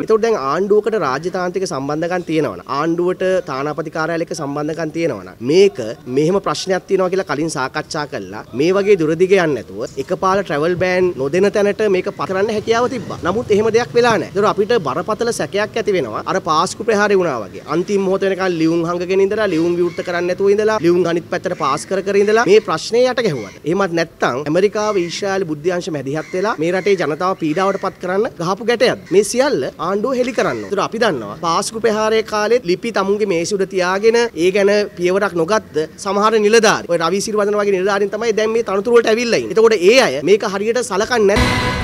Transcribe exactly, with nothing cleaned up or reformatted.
ඒතකොට දැන් ආණ්ඩුවකට රාජ්‍යතාන්ත්‍රික සම්බන්ධකම් තියෙනවනේ. ආණ්ඩුවට තානාපති කාර්යාලයක සම්බන්ධකම් තියෙනවනේ. මේක මෙහෙම ප්‍රශ්නයක් තියෙනවා කියලා කලින් සාකච්ඡා කළා. මේ වගේ දුරදිග යන්නේ නැතුව එකපාර ට්‍රැවල් බෑන් නොදෙන තැනට මේක පත් කරන්න හැකියාව තිබ්බා. නමුත් එහෙම දෙයක් වෙලා නැහැ. ඒතකොට අපිට බරපතල සැකයක් ඇති වෙනවා. අර පාස්කු ප්‍රහාරය වුණා වගේ. අන්තිම මොහොත වෙනකන් ලියුම් හංගගෙන ඉඳලා ලියුම් විවෘත කරන්න නැතුව ඉඳලා ලියුම් අනිත් පැත්තට පාස් කර කර ඉඳලා මේ ප්‍රශ්නේ යට ගැහුවා. එහෙමත් නැත්නම් ඇමරිකාව ඊශ්‍රායල බුද්ධ්‍යංශ මැදිහත් වෙලා මේ රටේ ජනතාව පීඩාවට පත් කරන්න ගහපු ගැටයක්. මේ සියල්ල ආණ්ඩුව හෙලි කරන්න. ඒතර අපි දන්නවා පාස්කු ප්‍රහාරයේ කාලෙත් ලිපි තමුන්ගේ මේසෙ උඩ තියාගෙන ඒ ගැන පියවරක් නොගත්ත සමහර නිලධාරි. ඔය රවි සිරිවර්ධන වගේ නිලධාරීන් තමයි දැන් මේ තනතුරු වලට ඇවිල්ලා ඉන්නේ. එතකොට ඒ අය මේක හරියට සලකන්නේ නැහැ.